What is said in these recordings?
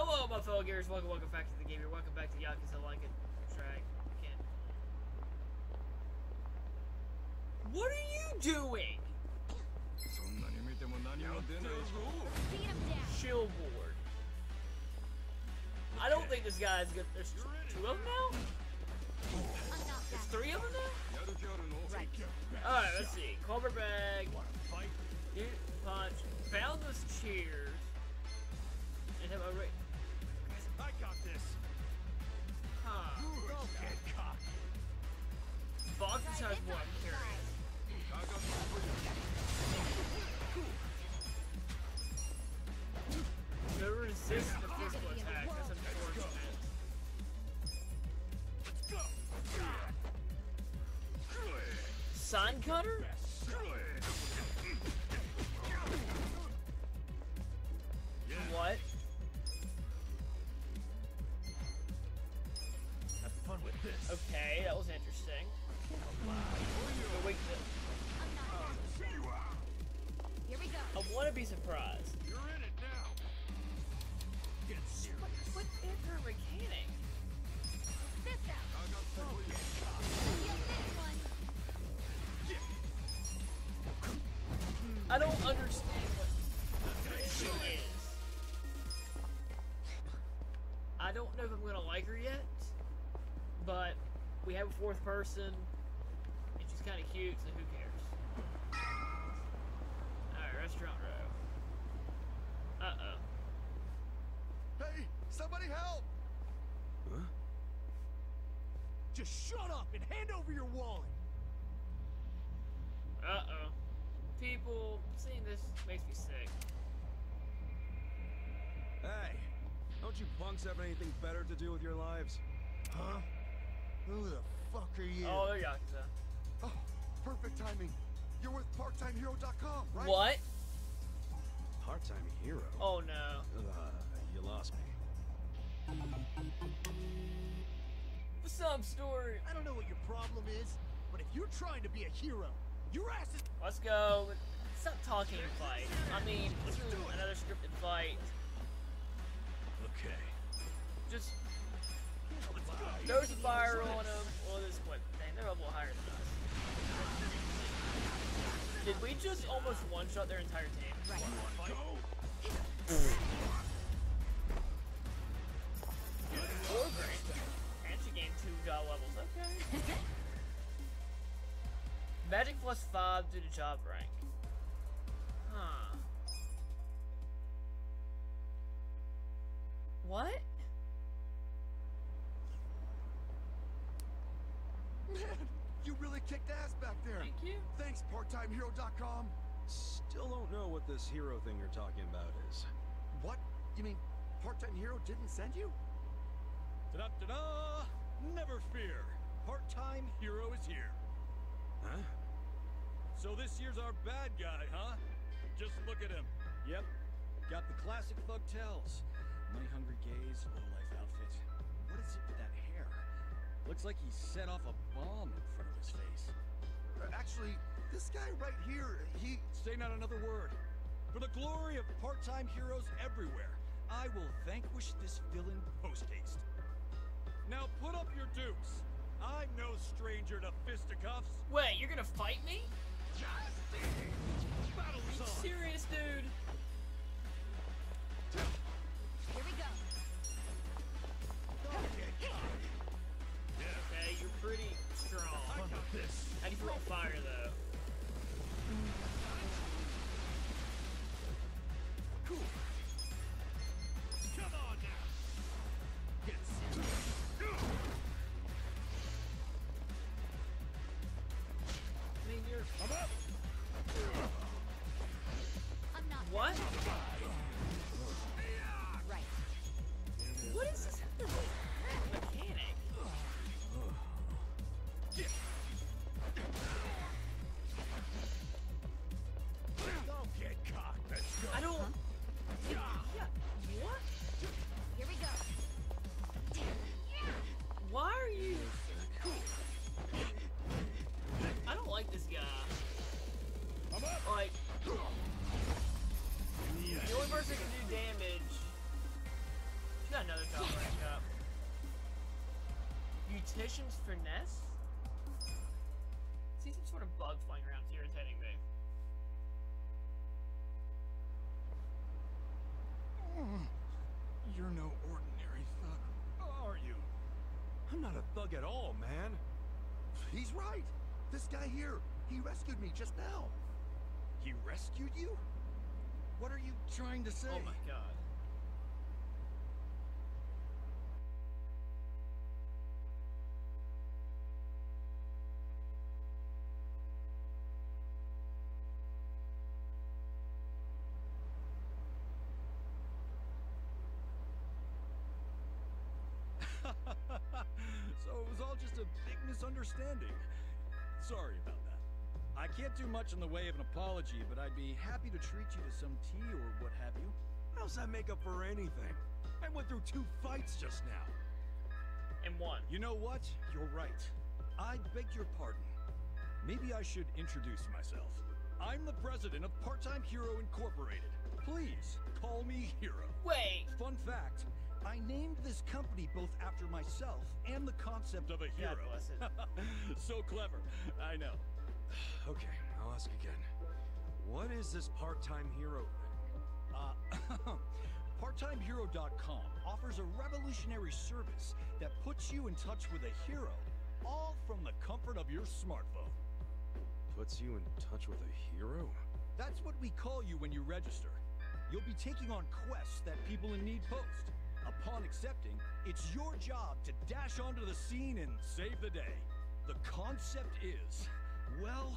Hello, my fellow gamers. Welcome back to the game. Welcome back to Yakuza Like It Track. Again. What are you doing? Chill board. I don't think this guy's good. There's two of them now? There's three of them now? Alright, let's see. Culver bag. Hit punch. Found those cheers. And have a right. I got this. Huh. Okay, cock. Boxers has one, I'm curious. No resist the physical attack. That's unfortunate. Let's go. Sign cutter? What? Have fun with this. Okay, that was interesting. But wait, Here we go. I want to be surprised. You're in it now. Get serious. What is her mechanic? This out. Feel this one. I don't understand what she is. I don't know if I'm gonna like her yet, but we have a fourth person, and she's kind of cute, so who cares? Alright, restaurant row. Uh-oh. Hey, somebody help! Huh? Just shut up and hand over your wallet. Uh-oh. People, seeing this makes me sick. Hey, don't you punks have anything better to do with your lives? Huh? Who the fuck are you? Oh, they're Yakuza. Oh, perfect timing. You're with parttimehero.com, right? What? Part-time hero? Oh, no. You lost me. What's up, story? I don't know what your problem is, but if you're trying to be a hero, your ass is... Let's go. Stop talking and fight. I mean, let's do another scripted fight. Okay. Just throw some fire on them. Well, this what? Dang, they're a little higher than us. Did we just almost one-shot their entire team? Right. Or great. And she gained 2 job levels. Okay. Magic +5 due to job rank. Huh. What? Man, you really kicked ass back there. Thank you. Thanks, parttimehero.com. Still don't know what this hero thing you're talking about is. What? You mean Part-Time Hero didn't send you? Ta-da-da-da! Never fear. Part-time hero is here. Huh? So this year's our bad guy, huh? Just look at him. Yep. Got the classic thug tells. Money-hungry gaze, low-life outfit. What is it with that hair? Looks like he set off a bomb in front of his face. Actually, this guy right here, he... Say not another word. For the glory of part-time heroes everywhere, I will vanquish this villain post-haste. Now put up your dukes. I'm no stranger to fisticuffs. Wait, you're gonna fight me? Battle Are is you on. serious, dude? Here we go. Okay, you're pretty strong. I got this. How do you feel about fire, though? Cool. Come on now. Get serious. I mean, you're... I'm up. I'm not. What? Right. What is this mechanic? Don't get cocked. Let's go. I don't... Yeah. What? Here we go. Why are you... I don't like this guy. I'm up. Like... Mortician's finesse? See some sort of bug flying around. It's irritating me. You're no ordinary thug, are you? I'm not a thug at all, man. He's right. This guy here, he rescued me just now. He rescued you? What are you trying to say? Oh my god. So it was all just a big misunderstanding. Sorry about that. I can't do much in the way of an apology, but I'd be happy to treat you to some tea or what have you. How's that make up for anything? I went through 2 fights just now. And one. You know what? You're right. I beg your pardon. Maybe I should introduce myself. I'm the president of Part-Time Hero Incorporated. Please, call me Hero. Wait. Fun fact, I named this company both after myself and the concept of a hero. God bless it. So clever, I know. Okay, I'll ask again. What is this part-time hero thing? PartTimeHero.com offers a revolutionary service that puts you in touch with a hero, all from the comfort of your smartphone. Puts you in touch with a hero? That's what we call you when you register. You'll be taking on quests that people in need post. Upon accepting, it's your job to dash onto the scene and save the day. The concept is, well,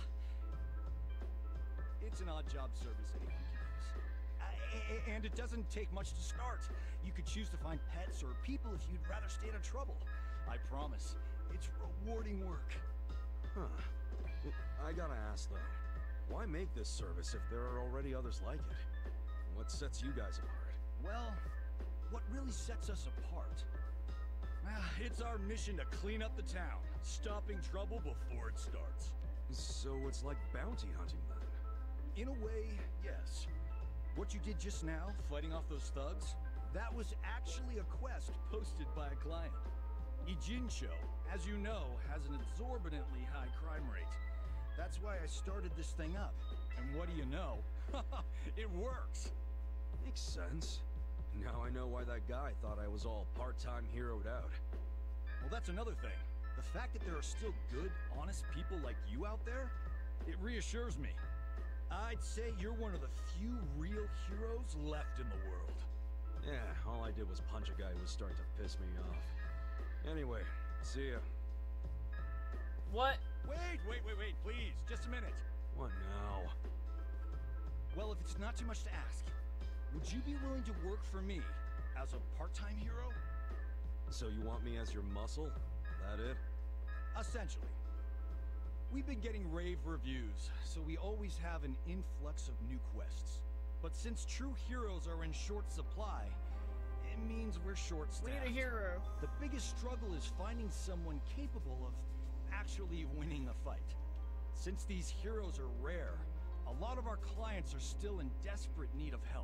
it's an odd job service anyone can use. And it doesn't take much to start. You could choose to find pets or people if you'd rather stay out of trouble. I promise, it's rewarding work. Huh. I gotta ask though, why make this service if there are already others like it? What sets you guys apart? Well, what really sets us apart? It's our mission to clean up the town, stopping trouble before it starts. So it's like bounty hunting then? In a way, yes. What you did just now, fighting off those thugs, that was actually a quest posted by a client. Ijincho, as you know, has an exorbitantly high crime rate. That's why I started this thing up. And what do you know? It works! Makes sense. Now I know why that guy thought I was all part-time heroed out. Well, that's another thing. The fact that there are still good, honest people like you out there, it reassures me. I'd say you're one of the few real heroes left in the world. Yeah, all I did was punch a guy who was starting to piss me off. Anyway, see ya. What? Wait, please, just a minute. What now? Well, if it's not too much to ask, would you be willing to work for me as a part-time hero? So you want me as your muscle? That it? Essentially. We've been getting rave reviews, so we always have an influx of new quests. But since true heroes are in short supply, it means we're short-staffed. We need a hero. The biggest struggle is finding someone capable of actually winning a fight. Since these heroes are rare, a lot of our clients are still in desperate need of help.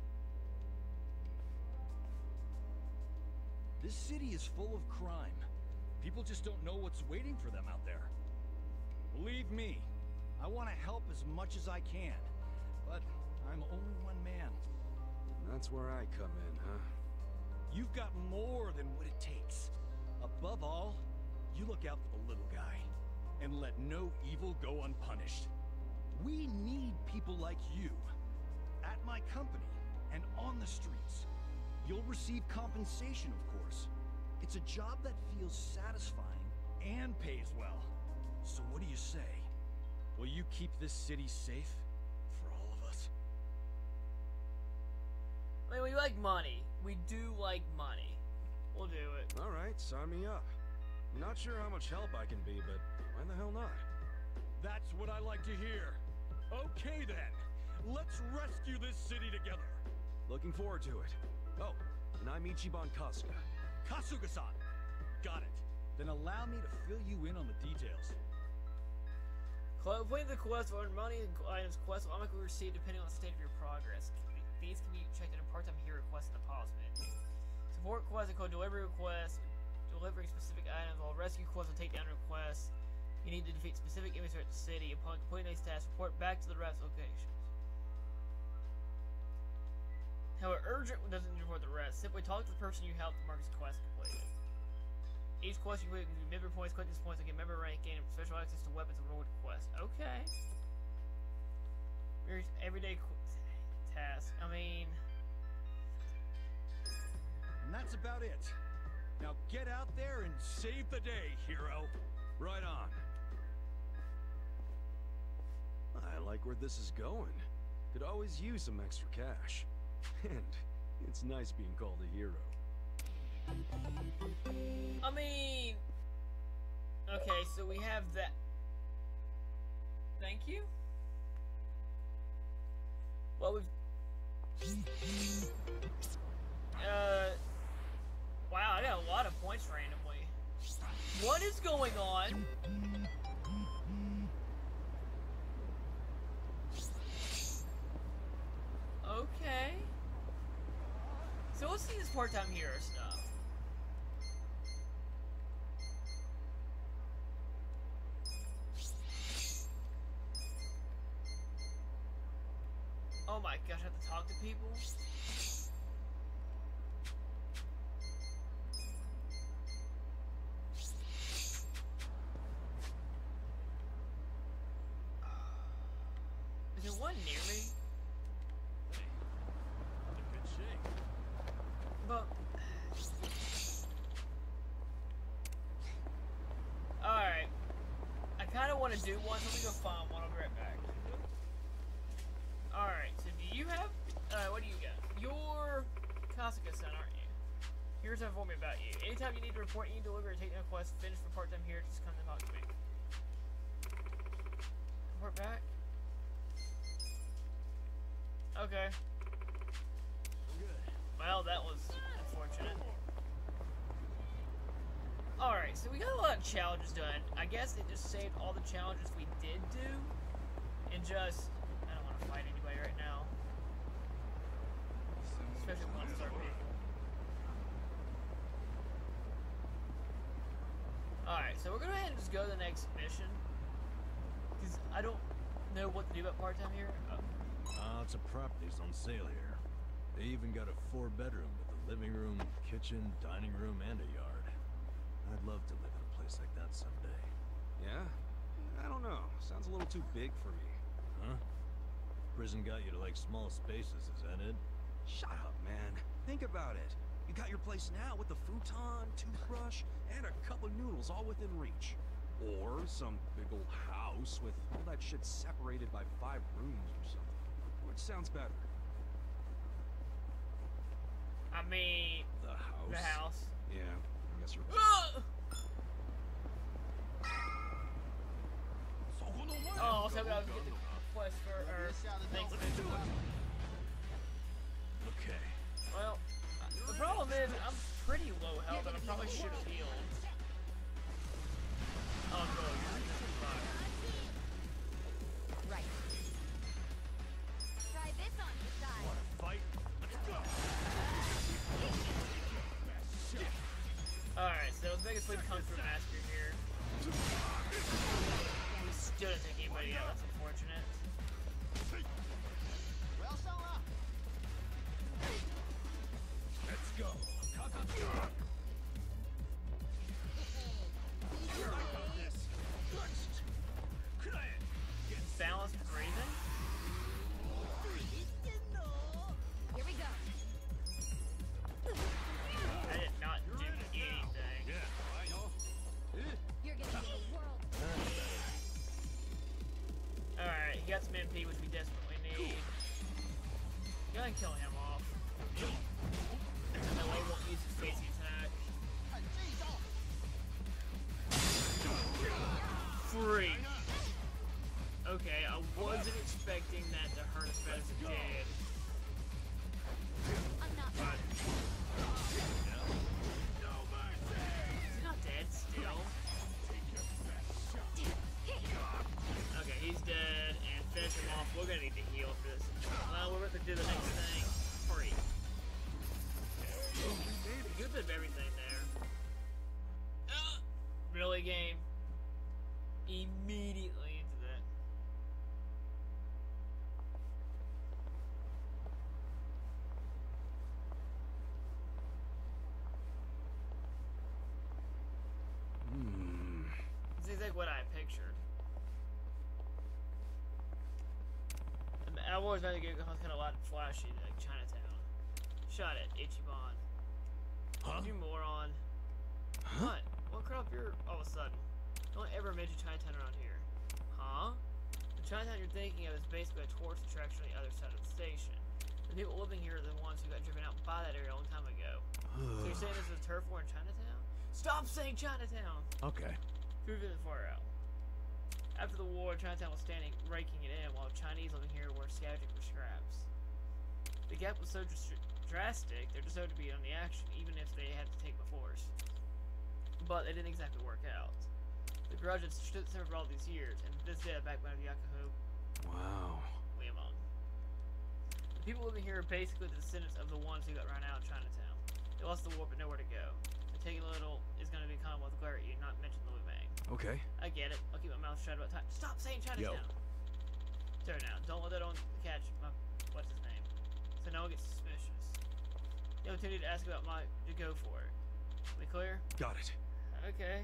This city is full of crime. People just don't know what's waiting for them out there. Believe me, I want to help as much as I can, but I'm only one man. That's where I come in, huh? You've got more than what it takes. Above all, you look out for the little guy, and let no evil go unpunished. We need people like you. At my company, and on the streets. You'll receive compensation, of course. It's a job that feels satisfying and pays well. So what do you say? Will you keep this city safe for all of us? I mean, we like money. We do like money. We'll do it. Alright, sign me up. Not sure how much help I can be, but why the hell not? That's what I like to hear. Okay then, let's rescue this city together. Looking forward to it. Oh, and I'm Ichiban Kasuga. Kasuga-san! Got it. Then allow me to fill you in on the details. Completing the quest will earn money and items quests will automatically receive depending on the state of your progress. These can be checked in a part-time hero request in the pause menu. Support quests include delivery requests, delivering specific items, while rescue quests will take down requests. You need to defeat specific enemies throughout the city. Upon completing these tasks, report back to the rest locations. However, urgent doesn't report the rest. Simply talk to the person you helped to mark his quest completed. Each quest you complete will give member points. Collect these points to get member rank, gain special access to weapons and reward quest. Okay. Here's everyday task. I mean, And that's about it. Now get out there and save the day, hero. Right on. I like where this is going. Could always use some extra cash. And it's nice being called a hero. I mean, okay, so we have that. Thank you. Well, we've. Wow, I got a lot of points randomly. What is going on? Okay. So let's see this part-time hero stuff. Oh my gosh, I have to talk to people? Is there one near me? Good shape. But... Alright. I kinda wanna do one, so let me go find one. I'll be right back. Alright, so do you have... what do you got? You're Kasuga-san, aren't you? Here's how inform me about you. Anytime you need to report, you deliver or take no quest, finish for part-time here, just come to talk to me. Report back? Okay. Well, that was unfortunate. Alright, so we got a lot of challenges done. I guess it just saved all the challenges we did do. And just... I don't want to fight anybody right now. Especially once it's RP. Alright, so we're going to go ahead and just go to the next mission. Because I don't know what to do about part-time here. Lots of properties on sale here. They even got a 4-bedroom with a living room, kitchen, dining room, and a yard. I'd love to live in a place like that someday. Yeah? I don't know. Sounds a little too big for me. Huh? Prison got you to like small spaces, is that it? Shut up, man. Think about it. You got your place now with the futon, toothbrush, and a cup of noodles all within reach. Or some big old house with all that shit separated by 5 rooms or something. Which sounds better? I mean... The house? The house. Yeah, I guess you're right. Oh, also I was getting the quest for, or, thanks. Okay. Well, the problem is, I'm pretty low health and I probably should have healed. Oh, no, Right. Try this on your side. Fight. Let's go. Alright, so let's make a sleep comes from Master here. We still didn't take anybody out, that's unfortunate. Well, so up. Let's go. Balanced breathing? Here we go. I did not do anything. You're gonna be a world. Alright, he got some MP, which we desperately need. Go ahead and kill him off. That way he won't use his face attack. Freak. Okay, I wasn't expecting that to hurt as bad as it did. I'm not done. Is he not dead still? Okay, he's dead, and finish him off. We're gonna need to heal for this. Well, we're about to do the next thing. Hurry. Good bit of everything there. Really, game? Immediately into that. It's exactly what I pictured. I always meant to get kind of loud and flashy, like Chinatown. Shot it, Ichiban. Huh? You moron. What? What crap you're all of a sudden? No one ever mentioned Chinatown around here. Huh? The Chinatown you're thinking of is basically a tourist attraction on the other side of the station. The people living here are the ones who got driven out by that area a long time ago. So you're saying this is a turf war in Chinatown? Stop saying Chinatown! Okay. Prove it far out. After the war, Chinatown was standing, raking it in, while Chinese living here were scavenging for scraps. The gap was so drastic, there decided to be on the action, even if they had to take by force. But it didn't exactly work out. The grudge had stood for all these years, and to this day, the backbone of Yakuza, Wow. Luimang. The people living here are basically the descendants of the ones who got run out of Chinatown. They lost the war, but nowhere to go. So taking a little is going to be common with glare at you, not mention the Luimang. Okay. I get it. I'll keep my mouth shut about time. Stop saying Chinatown. Sorry now. Don't let that on catch my what's his name. So no one gets suspicious. The opportunity to ask about to go for it. We clear? Got it. Okay.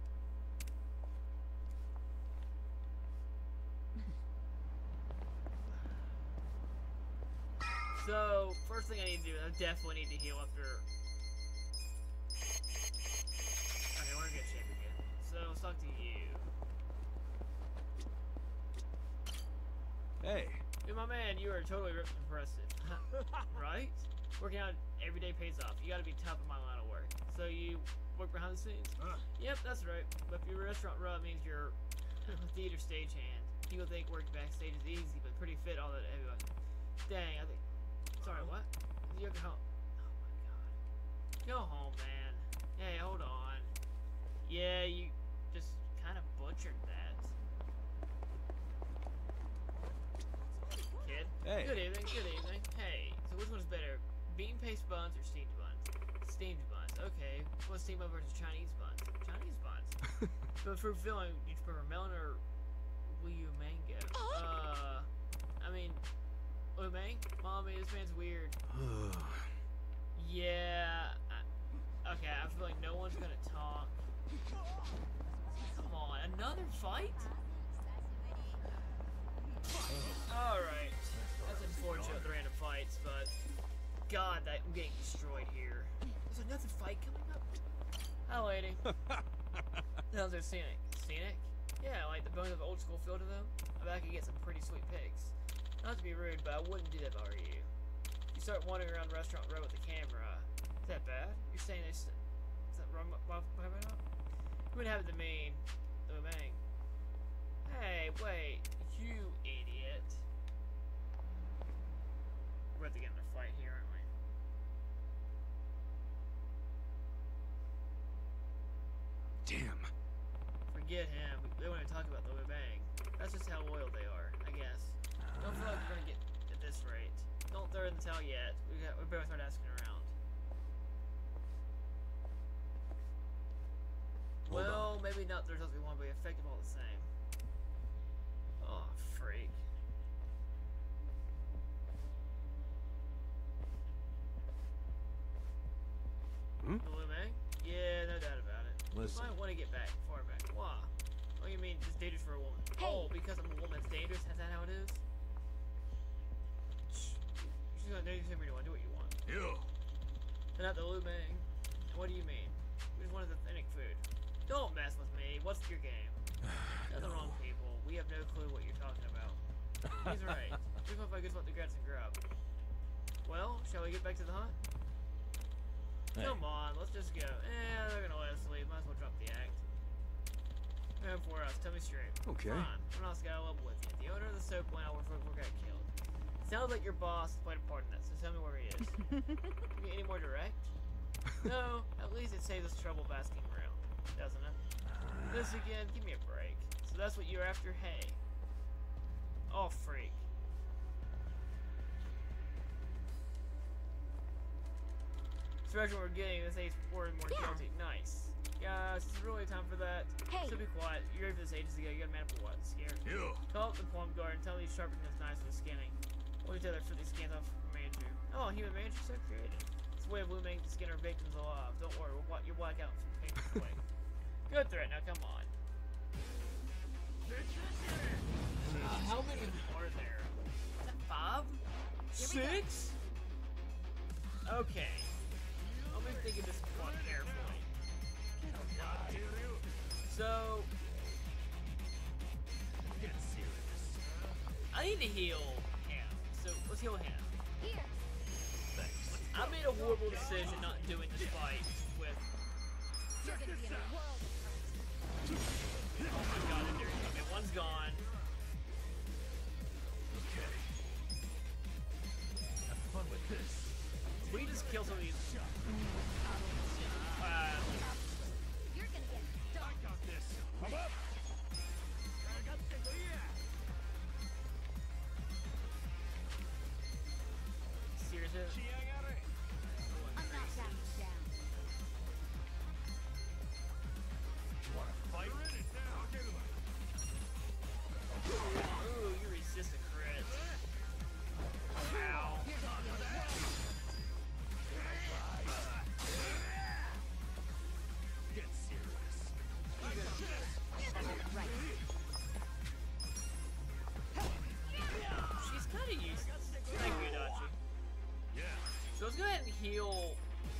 So first thing I need to do, I definitely need to heal after. Okay, we're in good shape again. So let's talk to you. Hey. Hey, my man, you are totally impressive. Right? Working out every day pays off. You gotta be top of my line of work. So you work behind the scenes? Yep, that's right. But if you're a restaurant rub, means you're a theater stagehand. People think working backstage is easy, but pretty fit all that everyone. Dang, I think. Sorry, what? You have to home. Oh my god. Go home, man. Hey, hold on. Yeah, you just kind of butchered that. Kid. Hey. Good evening, good evening. Hey, so which one's better? Bean paste buns or steamed buns? Steamed buns. Okay. What's steamed buns versus Chinese buns? Chinese buns. But for filling, do you prefer melon or Wii U mango? I mean, Luimang? Mommy, this man's weird. Yeah. Okay, I feel like no one's gonna talk. Come on, another fight? Alright. That's unfortunate with random fights, but God, I'm getting destroyed here. There's another fight coming up. Hi, lady. How's it scenic? Scenic? Yeah, like the bones of old school feel to them. I bet I could get some pretty sweet pics. Not to be rude, but I wouldn't do that if I were you. You start wandering around the restaurant row with the camera. Is that bad? You're saying this? Is that wrong? You wouldn't have it to mean, Luimang. Hey, wait, you idiot. We're about to get in a fight here, aren't we? Damn. Forget him. They want to talk about the Luimang. That's just how loyal they are, I guess. Don't feel like we're gonna get at this rate. Don't throw in the towel yet. We better start asking around. Well, maybe not the results we want, but effective all the same. Oh, freak. The Luimang? Yeah, no doubt about it. Listen. You might want to get far back. Why? What do you mean it's dangerous for a woman? Hey. Oh, because I'm a woman, it's dangerous? Is that how it is? Shh. You're just gonna do what you want. Yeah. And not the Luimang. What do you mean? We just wanted authentic food. Don't mess with me. What's your game? They're the wrong people. We have no clue what you're talking about. He's right. We can find good spot to grab some grub. Well, shall we get back to the hunt? Hey. Come on, let's just go. They're gonna let us leave. Might as well drop the act. Man, for us, tell me straight. Okay. Fine. What else got a level with you? The owner of the soap plant where got killed. Sounds like your boss played a part in that, so tell me where he is. Can you get any more direct? No, at least it saves us trouble of asking around, doesn't it? This again, give me a break. So that's what you're after? Hey. Oh, freak. This direction we're getting, this age more and more guilty. Nice. Guys, it's really time for that. Hey. So be quiet. You ready for this ages ago. You got a man for what? Scared? You. Call up the plum guard and tell me he's sharpening his knives for skinning. We'll tell her for these skins off from Manju. Oh, human Manju, so creative. It's a way of Luimang to skin our victims alive. Don't worry, you'll black out from paper away. Good threat, now come on. How many are there? Is that 5? 6? Okay. Let me think of this one carefully. So, Get serious. I need to heal him. So let's heal him. Here. Thanks. I made a horrible decision not doing this fight with. You're gonna be in a world of hurt. Oh my god, and there's okay, one's gone. Okay. Have fun with this. We just kill some of these. You're gonna get stuck. Got this. I'm up. Serious? I'm not backing down. You wanna fight? Ooh, you resist a crit. Ow. You're gonna be in a world. Get serious. Right. She's kind of useless. Thank you, Dachi. Yeah. So let's go ahead and heal.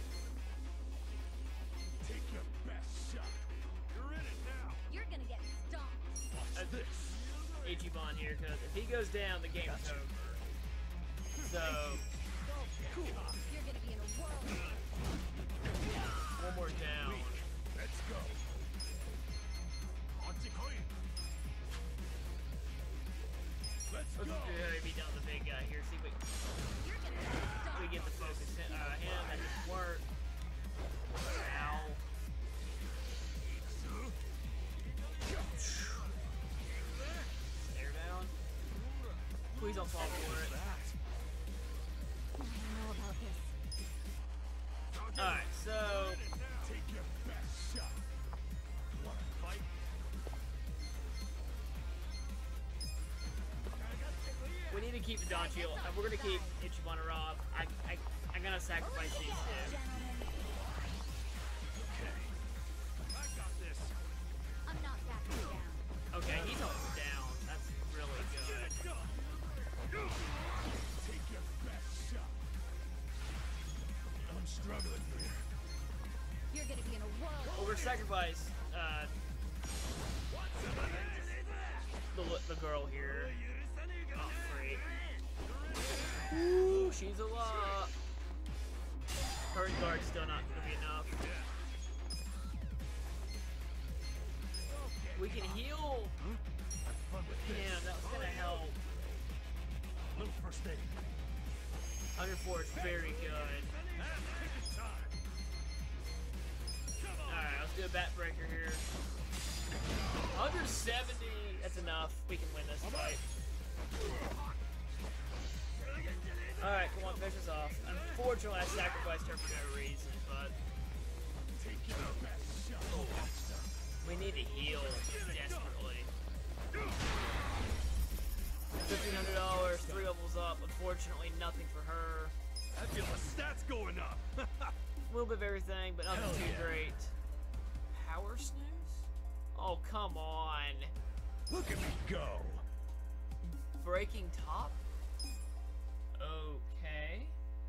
Take your best shot. You're in it now. You're gonna get stomped. This. Ichiban here, because if he goes down, the game's over. So, You're gonna be in a world of hurt. one more down. Let's go. Let's Let's go. be done with the big guy here. See if You're gonna get stomped. we get the focus him. That didn't work. Ow. Stare down. Please don't fall for it. I don't know about this. Alright, so Take your best shot. Wanna fight? we need to keep the Dachi. We're gonna keep Ichiban around. I'm gonna sacrifice these two. Okay. I got this. I'm not backing down. Okay, he's almost down. That's really good. Take your best shot. I'm struggling here. You're gonna be in a world Well, we're sacrifice the girl here. Oh, freak. Ooh, she's a lot. Her guard's still not gonna be enough. We can heal Have fun with him. this. That was gonna help. Little first aid. 104 is very good. Alright, let's do a backbreaker here. 170. That's enough. We can win this fight. Alright, come on, finish us off. Unfortunately, I sacrificed her for no reason, but Take your best shot. we need to heal desperately. $1,500, 3 levels up. Unfortunately, nothing for her. I feel the stats going up. A little bit of everything, but nothing Hell too yeah. great. Power snooze? Oh, come on. Look at me go. Breaking top? Okay.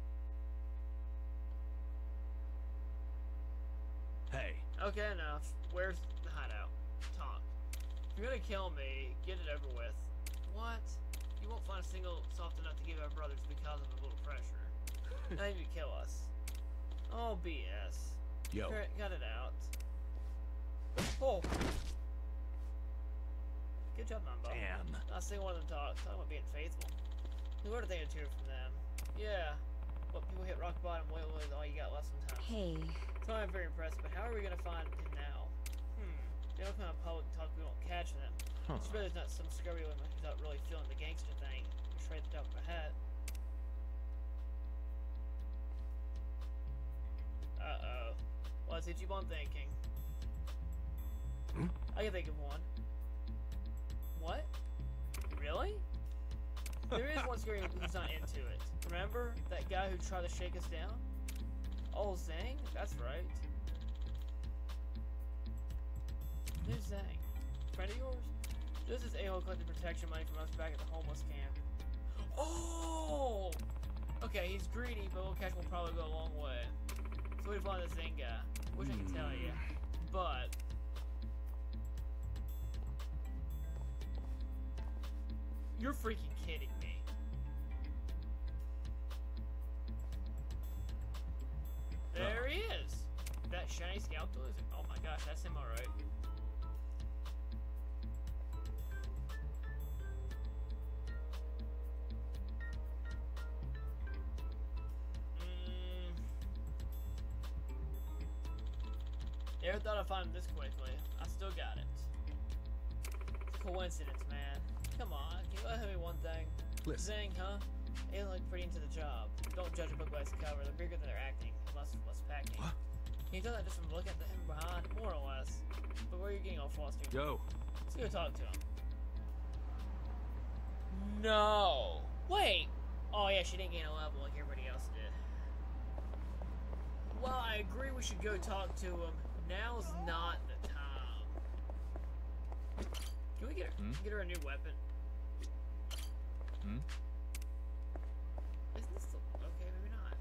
Hey. Okay, enough. Where's the hideout? Talk. If you're gonna kill me, get it over with. What? You won't find a single soft enough to give our brothers because of a little pressure. Not even kill us. Oh, BS. Yo. Got it out. Oh. Good job, Mambo. Damn. Not seeing one of them talk. Talking about being faithful. We learned a thing or two from them. Yeah. Well, people hit rock bottom way with all you got left sometimes. Hey. So I'm very impressed, but how are we gonna find him now? They don't come out public and talk, we won't catch them. Huh. It's really not some scurvy one who's not really feeling the gangster thing. Straight at the top of my head. Uh-oh. What's Ichiban thinking? I can think of one. What? Really? There is one scary who's not into it. Remember that guy who tried to shake us down? Oh, Zhang? That's right. Who's Zhang? Friend of yours? This is a-hole collected protection money from us back at the homeless camp. Oh! Okay, he's greedy, but little cash will probably go a long way. So we find this Zhang guy. Wish I could tell you. But... you're freaking kidding me. There he is! That shiny scout tool is... oh my gosh, that's him alright. Never thought I'd find him this quickly. I still got it. It's a coincidence, man. Come on, can you let me one thing? Listen. Zing, huh? They look pretty into the job. Don't judge a book by its cover. They're bigger than their acting. Less packing. What? Can you tell that just from looking at him behind? More or less. But where are you getting all flustered? Yo. Let's go talk to him. No! Wait! Oh yeah, she didn't gain a level like everybody else did. Well, I agree we should go talk to him. Now's not the time. Can we get her a new weapon? Isn't this okay? Maybe not.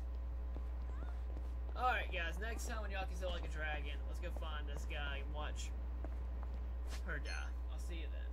Alright, guys. Next time on Yakuza Like a Dragon, let's go find this guy and watch her die. I'll see you then.